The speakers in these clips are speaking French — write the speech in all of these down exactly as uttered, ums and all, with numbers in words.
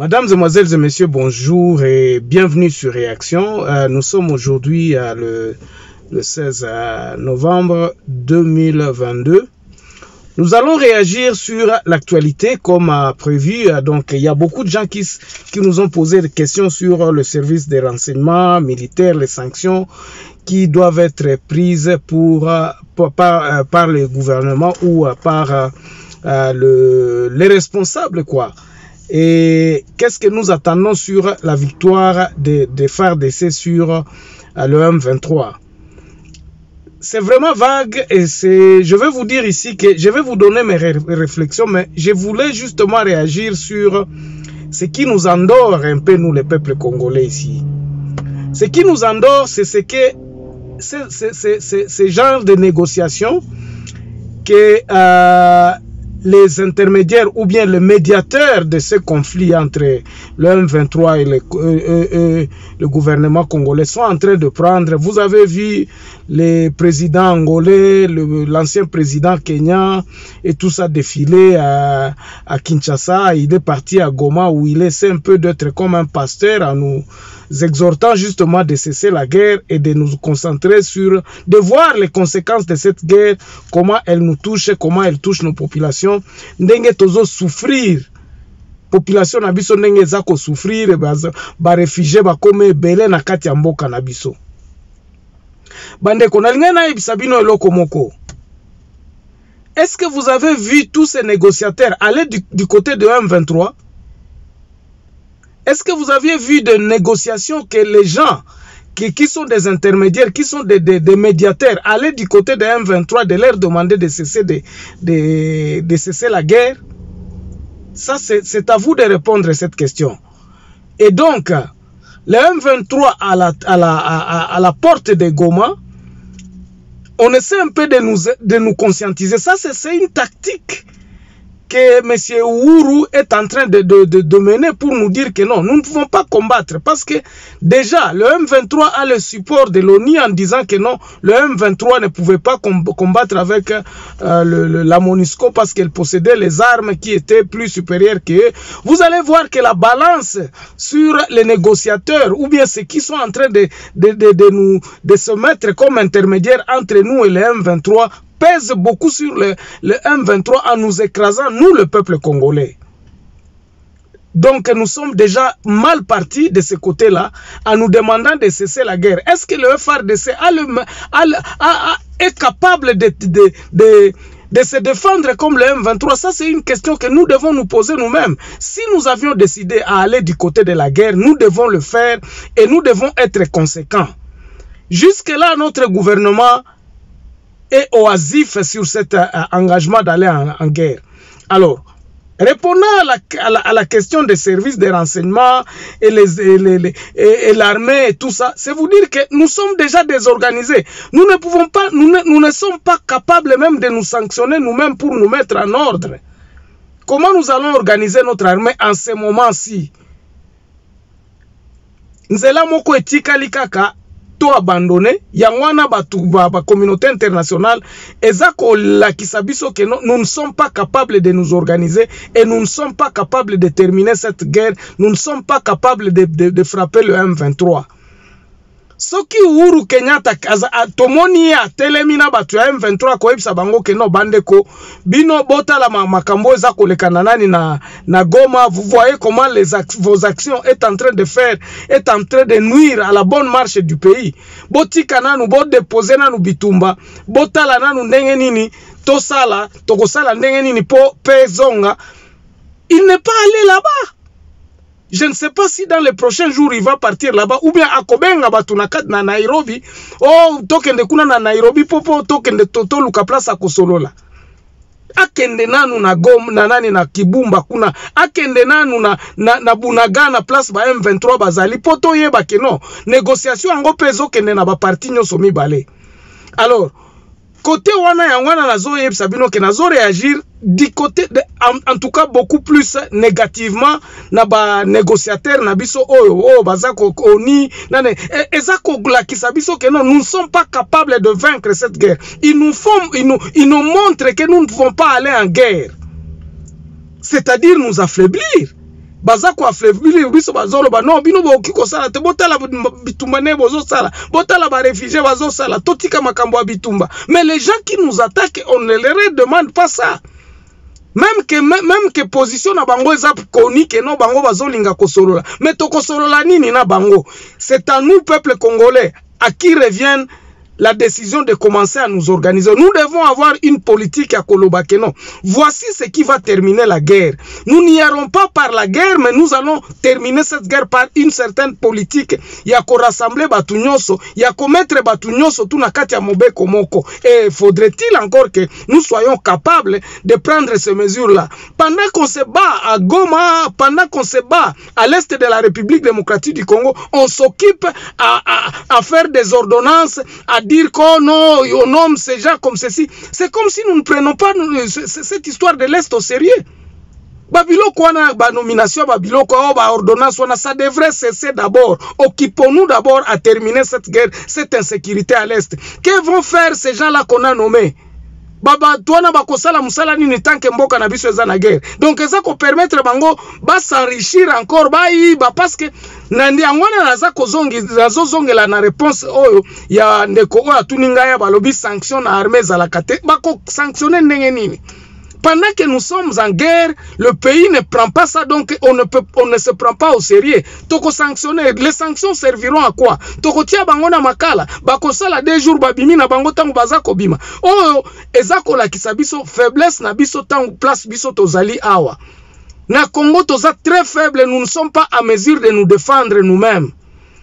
Mesdames, Mesdemoiselles et Messieurs, bonjour et bienvenue sur Réaction. Euh, nous sommes aujourd'hui euh, le, le seize novembre deux mille vingt-deux. Nous allons réagir sur l'actualité comme euh, prévu. Donc, il y a beaucoup de gens qui, qui nous ont posé des questions sur le service des renseignements militaires, les sanctions qui doivent être prises pour, euh, pour, par, euh, par le gouvernement ou euh, par euh, euh, le, les responsables, quoi. Et qu'est-ce que nous attendons sur la victoire des de F A R D C sur euh, le M vingt-trois? C'est vraiment vague et c'est, je vais vous dire ici que je vais vous donner mes ré réflexions, mais je voulais justement réagir sur ce qui nous endort un peu, nous, les peuples congolais ici. Ce qui nous endort, c'est ce que c'est ce genre de négociations que euh, les intermédiaires ou bien les médiateurs de ce conflit entre le M vingt-trois et le, euh, euh, le gouvernement congolais sont en train de prendre. Vous avez vu les présidents angolais, l'ancien président kenyan et tout ça défiler à, à Kinshasa. Il est parti à Goma où il essaie un peu d'être comme un pasteur en nous exhortant justement de cesser la guerre et de nous concentrer sur, de voir les conséquences de cette guerre, comment elle nous touche, comment elle touche nos populations. Ndenge tozo souffrir, population na biso ndenge zako souffrir, ba réfugiés ba kome belé na kati ya mboka na biso. Bande konalinga na ibisabino eloko moko. Est-ce que vous avez vu tous ces négociateurs aller du, du côté de M vingt-trois? Est-ce que vous aviez vu des négociations que les gens qui, qui sont des intermédiaires, qui sont des, des, des médiateurs, aller du côté de M vingt-trois, de leur demander de cesser, de, de, de cesser la guerre? Ça, c'est à vous de répondre à cette question. Et donc, le M vingt-trois à la, à la, à, à la porte de Goma, on essaie un peu de nous, de nous conscientiser. Ça, c'est une tactique que M. Uhuru est en train de, de, de, de mener pour nous dire que non, nous ne pouvons pas combattre parce que déjà le M vingt-trois a le support de l'ONU en disant que non, le M vingt-trois ne pouvait pas combattre avec euh, le, le, la MONUSCO parce qu'elle possédait les armes qui étaient plus supérieures qu'eux. Vous allez voir que la balance sur les négociateurs ou bien ceux qui sont en train de, de, de, de, nous, de se mettre comme intermédiaires entre nous et le M vingt-trois pèse beaucoup sur le, le M vingt-trois en nous écrasant, nous, le peuple congolais. Donc, nous sommes déjà mal partis de ce côté-là en nous demandant de cesser la guerre. Est-ce que le F A R D C a le, a, a, a, est capable de, de, de, de se défendre comme le M vingt-trois? Ça, c'est une question que nous devons nous poser nous-mêmes. Si nous avions décidé à aller du côté de la guerre, nous devons le faire et nous devons être conséquents. Jusque-là, notre gouvernement et oisif sur cet euh, engagement d'aller en, en guerre. Alors, répondant à la, à, la, à la question des services de renseignement et l'armée et, et, et tout ça, c'est vous dire que nous sommes déjà désorganisés. Nous ne pouvons pas, nous ne, nous ne sommes pas capables même de nous sanctionner nous-mêmes pour nous mettre en ordre. Comment nous allons organiser notre armée en ce moment-ci? Nzela moko etikali kaka abandonné, yangwana ba ba communauté internationale ezako la kisabiso que nous ne sommes pas capables de nous organiser et nous ne sommes pas capables de terminer cette guerre, nous ne sommes pas capables de, de, de frapper le M vingt-trois. Soki Uhuru Kenyatta tomoni ya telemina batu ya M vingt-trois ko ebisa bango ke no bandeko bino bota la makambo za kolekana nani na na Goma. Vous voyez comment les ac vos actions est en train de faire est en train de nuire à la bonne marche du pays. Botika nanu bo déposer nanu bitumba botala nanu ndenge nini tosala tokosala ndenge nini po pezonga. Il n'est pas allé là-bas. Je ne sais pas si dans les prochains jours il va partir là-bas ou bien à Kobenga batunakat na Nairobi. Oh, tokende kuna na Nairobi popo tokende toto luka place à Kosolola. Akende nanu na Gom na nani na Kibumba kuna. Akende nanu na na, na Bunagana place ba M vingt-trois bazali poto yeba ke non. Négociation ango pezo kende na ba parti nyoso mibale. Alors, côté wana ya wana nazo yeb sabino ke nazo réagir du côté de, en, en tout cas beaucoup plus négativement na ba négociateur na biso oyo oh bazako oni nane ezako la kisabiso que non, nous ne sommes pas capables de vaincre cette guerre. Ils nous font ils nous ils nous montrent que nous ne pouvons pas aller en guerre. C'est-à-dire nous affaiblir. baza ko affaiblir biso bazolo ba non bino ba okiko sala te botala bitumba ne bozo sala botala ba réfugiés bazo sala totika makambo ya bitumba. Mais les gens qui nous attaquent, on ne leur demande pas ça. Même que même que position na bango eza koni que non bango bazolinga kosolola. Mais to kosolola nini na bango? C'est à nous peuple congolais à qui revient la décision de commencer à nous organiser. Nous devons avoir une politique à Kolobakeno. Voici ce qui va terminer la guerre. Nous n'irons pas par la guerre, mais nous allons terminer cette guerre par une certaine politique. Il y a qu'à rassembler Batunyoso, il y a qu'à mettre Batunyoso tout na kati ya mobeko moko. Et faudrait-il encore que nous soyons capables de prendre ces mesures-là. Pendant qu'on se bat à Goma, pendant qu'on se bat à l'est de la République démocratique du Congo, on s'occupe à, à, à faire des ordonnances, à dire qu'on on nomme ces gens comme ceci. C'est comme si nous ne prenons pas cette histoire de l'Est au sérieux. Babiloko wana ba nomination babiloko o ba ordonnance wana, ça devrait cesser d'abord. Occupons-nous d'abord à terminer cette guerre, cette insécurité à l'Est. Que vont faire ces gens-là qu'on a nommés? Baba tuana bakosala musala nini tanke mboka na biso eza na guerre. Donc eza ko permettre bango ba s'enrichir encore ba yi ba parce que nandi angwana naza kozongi nazo zongela na réponse oyo ya ndeko oyo atuninga ya balobi sanction na armée za la kate bako sanctionner ndenge nini? Pendant que nous sommes en guerre, le pays ne prend pas ça, donc on ne peut, on ne se prend pas au sérieux. Toko sanctionner, les sanctions serviront à quoi? Toko tia bango na makala, bako sala deux jours babimi na bango tangu bazako bima. Oh, ezako la kisabiso faiblesse na biso tangu place biso tozali awa. Na Congo toza très faible, nous ne sommes pas à mesure de nous défendre nous-mêmes.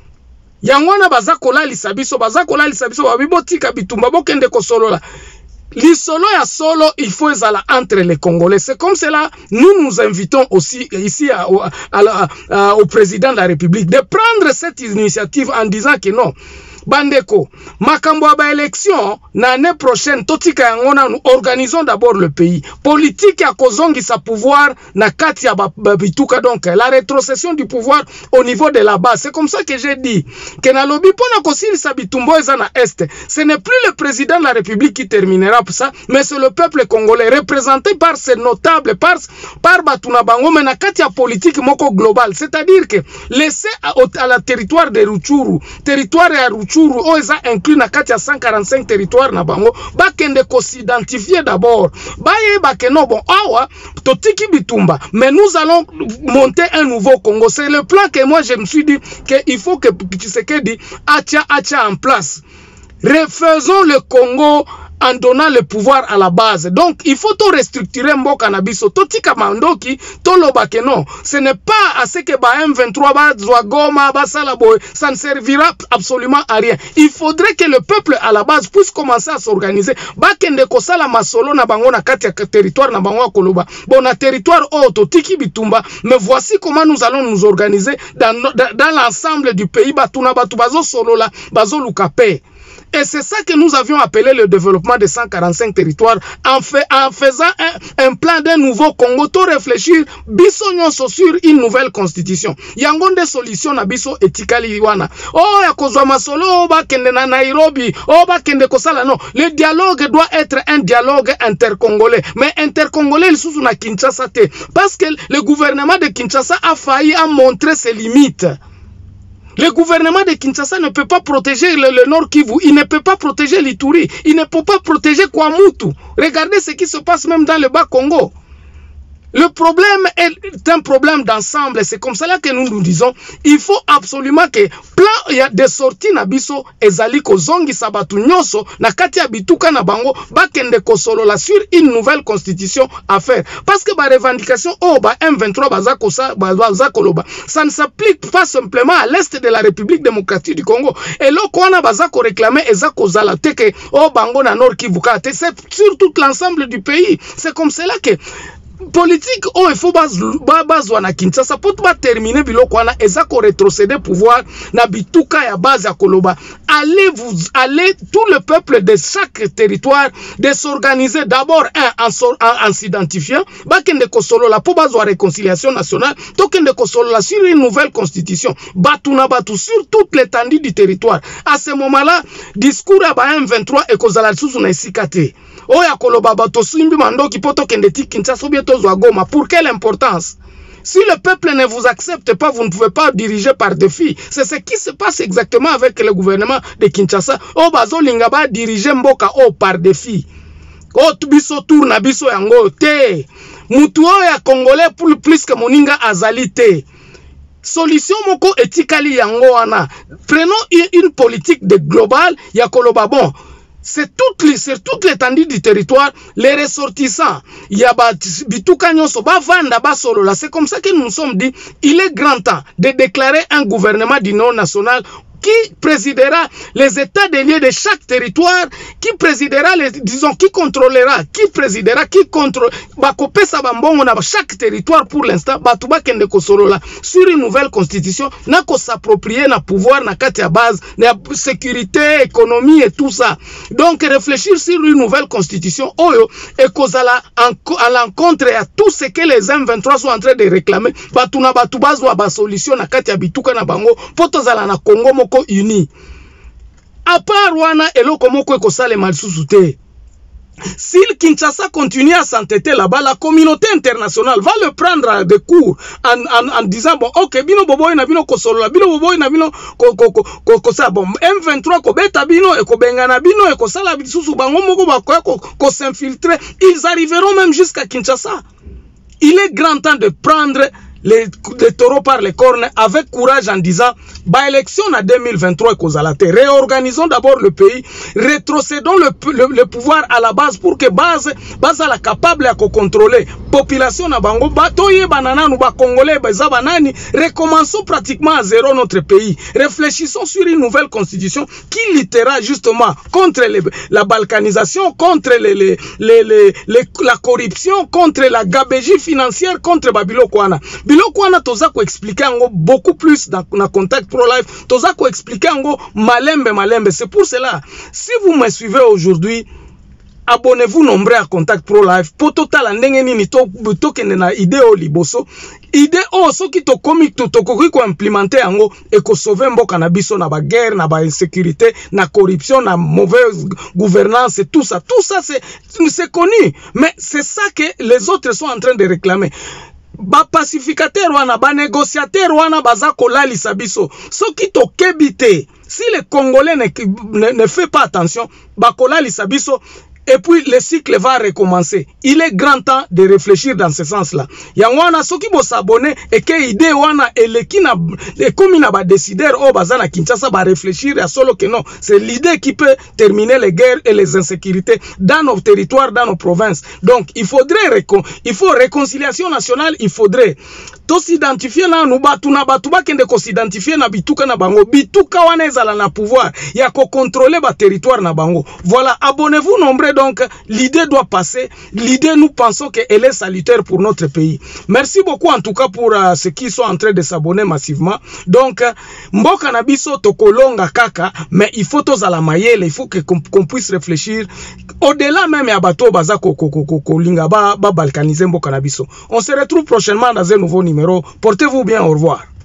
Yangwana bazako la lisabiso, bazako la lisabiso, babibotika bitumba bokende kosolola. L'isolo ya solo, il faut ezala entre les Congolais. C'est comme cela, nous nous invitons aussi ici à, à, à, à, au président de la République de prendre cette initiative en disant que non. Bandeko, makambo ba élection, l'année prochaine, totika yangona, nous organisons d'abord le pays. Politique ya kozongi sa pouvoir, na kati ya babituka, donc la rétrocession du pouvoir au niveau de la base. C'est comme ça que j'ai dit, que na lobi pona kosili sa bitumbo eza na est. Ce n'est plus le président de la République qui terminera pour ça, mais c'est le peuple congolais, représenté par ses notables, par, par Batuna Bango, mais na kati ya politique moko global. C'est-à-dire que laisser à, à la territoire de Rutshuru, territoire ya Rutshuru, o eza inclus na kati ya cent quarante-cinq territoires na bango bakende ko s'identifier d'abord baye bakeno bon awa totiki bitumba, mais nous allons monter un nouveau Congo. C'est le plan que moi je me suis dit que il faut que Tshisekedi atia atia en place. Refaisons le Congo en donnant le pouvoir à la base. Donc, il faut tout restructurer mboka na biso. Totika mandoki, toloba ke non. Ce n'est pas à ce que ba M vingt-trois, ba Goma, ba Salaboy, ça ne servira absolument à rien. Il faudrait que le peuple à la base puisse commencer à s'organiser. Ba kende kosala masolo na bango na kati ya territoire na bango koloba. Bon, na territoire oh, totiki bitumba. Mais voici comment nous allons nous organiser dans, dans, dans l'ensemble du pays. Batuna batu bazo solo la, bazo lukape. Et c'est ça que nous avions appelé le développement de cent quarante-cinq territoires en, fait, en faisant un, un plan d'un nouveau Congo, tout réfléchir, biso nyonso sur une nouvelle constitution. Yangonde solution na biso etikali wana. Oh, ya kozwa masolo, oh, ba kende na Nairobi, oh, ba kende kosala, non. Le dialogue doit être un dialogue intercongolais. Mais intercongolais, il sous na Kinshasa te. Parce que le gouvernement de Kinshasa a failli à montrer ses limites. Le gouvernement de Kinshasa ne peut pas protéger le, le Nord Kivu, il ne peut pas protéger l'Ituri, il ne peut pas protéger Kwamutu. Regardez ce qui se passe même dans le Bas-Congo. Le problème est un problème d'ensemble. C'est comme cela que nous nous disons, il faut absolument que plan de sortie na biso ezali kozongi sabatu nyoso na kati ya bituka na bango bakende kosolola sur une nouvelle constitution à faire. Parce que ba revendication oh ba M vingt-trois baza kosa baza koloba, ça ne s'applique pas simplement à l'est de la République démocratique du Congo. Et là kwana baza ko réclamer eza kozala teke oh bango na Nord Kivu kate, c'est sur tout l'ensemble du pays. C'est comme cela que politique oh il faut bazwa na Kinshasa pour pas terminer biloko wana ezako rétrocéder pouvoir na bituka ya base ya koloba. Allez vous allez tout le peuple de chaque territoire de s'organiser d'abord un en, en, en s'identifiant bakende kosolo la pour bazwa réconciliation nationale tokende kosolo la sur une nouvelle constitution batuna batu sur toute l'étendue du territoire. À ce moment-là discours à ba M vingt-trois et kozala susu na isikate oya koloba bato simbi mandoki poto kende ti Kinshasa. Pour quelle importance? Si le peuple ne vous accepte pas, vous ne pouvez pas diriger par défi. C'est ce qui se passe exactement avec le gouvernement de Kinshasa. Oh, bazo lingaba diriger mboka oh par défi. Oh, biso tourna biso yango te. Mutu ya Congolais pour plus que moninga azali te. Solution moko etikali yango wana. Prenons une, une politique de globale ya koloba bon. C'est toute, toute l'étendue du territoire, les ressortissants, il y a bituka nyonso ba vanda ba solo là. C'est comme ça que nous nous sommes dit, il est grand temps de déclarer un gouvernement d'union nationale qui présidera les états des lieux de chaque territoire, qui présidera les, disons, qui contrôlera, qui présidera, qui contrôle, bakopé sa bambongo na chaque territoire pour l'instant, batuba kende kosolola sur une nouvelle constitution, na ko s'approprier na pouvoir na kati ya base, na sécurité, économie et tout ça. Donc réfléchir sur une nouvelle constitution, oyo, et kozala à l'encontre à tout ce que les M vingt-trois sont en train de réclamer, batuna batubaz wa ba solution na kati ya bituka na bango, potozala na Congo moko uni. À part wana eloko moko ekosale malisusu te. Si le Kinshasa continue à s'entêter là-bas, la communauté internationale va le prendre de court en, en, en disant bon, ok, bino bobo na bino kosolo, bino bobo na bino ko ko ko ko ça bon, M vingt-trois ko beta bino e ko bengana bino e ko sala bisusu bango moko ba ko ko s'infiltrer, ils arriveront même jusqu'à Kinshasa. Il est grand temps de prendre les, les taureaux par les cornes avec courage en disant bah élection en deux mille vingt-trois et réorganisons d'abord le pays, rétrocédons le, le, le pouvoir à la base pour que base base à la capable à contrôler population na bango batoye banana nous ba congolais beza banani, recommençons pratiquement à zéro notre pays, réfléchissons sur une nouvelle constitution qui luttera justement contre les, la balkanisation, contre les, les, les, les, les, la corruption, contre la gabégie financière, contre Babilokwana. Bilokwana toza ko expliquer ango beaucoup plus dans na Contact Pro Life, toza ko expliquer ango malembe malembe. C'est pour cela, si vous me suivez aujourd'hui, abonnez-vous nombreux à Contact Pro Life. Po total ndenge nini to to kende na idée o liboso. Idée o soki to comique to to ko implémenter ango et ko sauver mboka na biso na ba guerre, na ba insécurité, na corruption, na mauvaise gouvernance et tout ça. Tout ça c'est c'est connu, mais c'est ça que les autres sont en train de réclamer. Ba pacificateur wana, ba négociateur wana baza kolalisa biso. Soki to kebite, si les Congolais ne, ne, ne fait pas attention, ba kolalisa biso. Et puis le cycle va recommencer. Il est grand temps de réfléchir dans ce sens-là. Yangwana soki bo s'abonner et que idée wana eleki na et comme il n'a pas décidé au bazana Kinshasa va réfléchir à solo que non, c'est l'idée qui peut terminer les guerres et les insécurités dans nos territoires, dans nos provinces. Donc il faudrait récon il faut réconciliation nationale, il faudrait to s'identifier là nous batuna batuba kende ko s'identifier na bituka na bango, bituka wana ezala na pouvoir ya ko contrôler ba territoire na bango. Voilà, abonnez-vous nombreux. Donc, l'idée doit passer. L'idée, nous pensons qu'elle est salutaire pour notre pays. Merci beaucoup, en tout cas, pour uh, ceux qui sont en train de s'abonner massivement. Donc, mboka na biso tokolonga kaka, mais il faut tous à la maillelle, il faut que qu'on qu'on puisse réfléchir. Au-delà même, ya bato baza ko ko ko ko linga ba ba balkaniser mboka na biso. On se retrouve prochainement dans un nouveau numéro. Portez-vous bien, au revoir.